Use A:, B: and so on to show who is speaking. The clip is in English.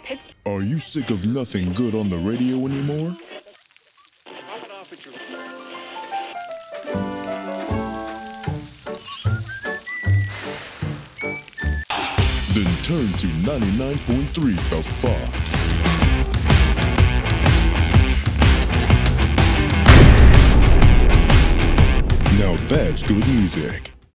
A: Pittsburgh.
B: Are you sick of nothing good on the radio anymore? Then turn to 99.3 The Fox. Now that's good music.